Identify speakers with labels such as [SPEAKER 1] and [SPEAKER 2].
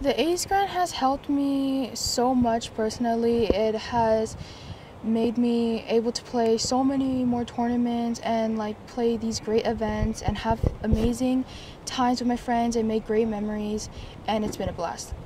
[SPEAKER 1] The ACE grant has helped me so much personally. It has made me able to play so many more tournaments and play these great events and have amazing times with my friends and make great memories, and it's been a blast.